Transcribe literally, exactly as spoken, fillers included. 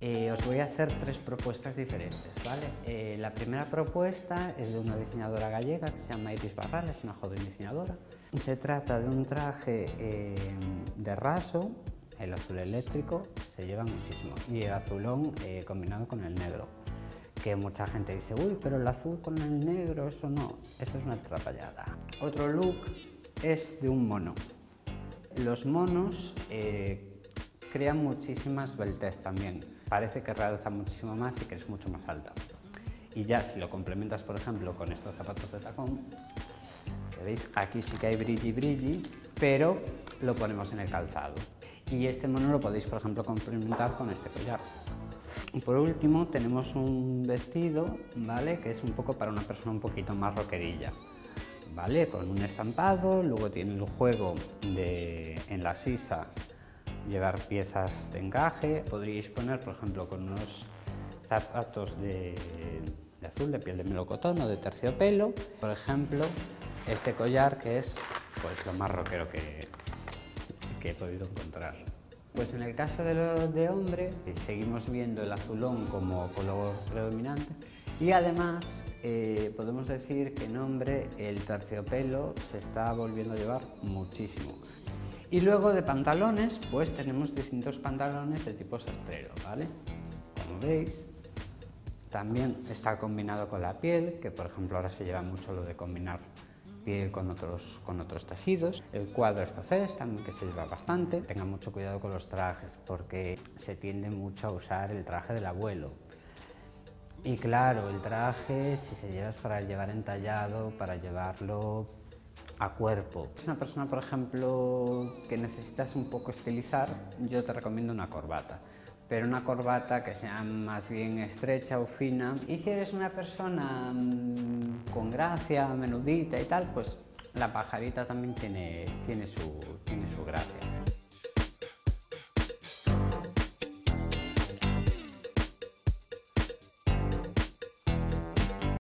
Eh, os voy a hacer tres propuestas diferentes, ¿vale? Eh, la primera propuesta es de una diseñadora gallega que se llama Iris Barral, es una joven diseñadora. Se trata de un traje eh, de raso, el azul eléctrico, se lleva muchísimo, y el azulón eh, combinado con el negro. Que mucha gente dice, uy, pero el azul con el negro, eso no, eso es una atrapallada. Otro look es de un mono. Los monos eh, crean muchísima esbeltez también. Parece que realza muchísimo más y que es mucho más alta. Y ya si lo complementas, por ejemplo, con estos zapatos de tacón, que veis, aquí sí que hay brilli brilli, pero lo ponemos en el calzado. Y este mono lo podéis, por ejemplo, complementar con este collar. Y por último tenemos un vestido, ¿vale?, que es un poco para una persona un poquito más rockerilla, ¿vale?, con un estampado, luego tiene el juego de en la sisa llevar piezas de encaje. Podríais poner, por ejemplo, con unos zapatos de, de azul, de piel de melocotón o de terciopelo, por ejemplo, este collar que es pues lo más rockero que, que he podido encontrar. Pues en el caso de, lo, de hombre, seguimos viendo el azulón como color predominante y además eh, podemos decir que en hombre el terciopelo se está volviendo a llevar muchísimo. Y luego de pantalones, pues tenemos distintos pantalones de tipo sastrero, ¿vale? Como veis, también está combinado con la piel, que por ejemplo ahora se lleva mucho lo de combinar piel con otros, con otros tejidos. El cuadro escocés también, que se lleva bastante. Tengan mucho cuidado con los trajes, porque se tiende mucho a usar el traje del abuelo. Y claro, el traje, si se lleva es para llevar entallado, para llevarlo a cuerpo. Si es una persona, por ejemplo, que necesitas un poco estilizar, yo te recomiendo una corbata, pero una corbata que sea más bien estrecha o fina. Y si eres una persona mmm, con gracia, menudita y tal, pues la pajarita también tiene, tiene, su, tiene su gracia.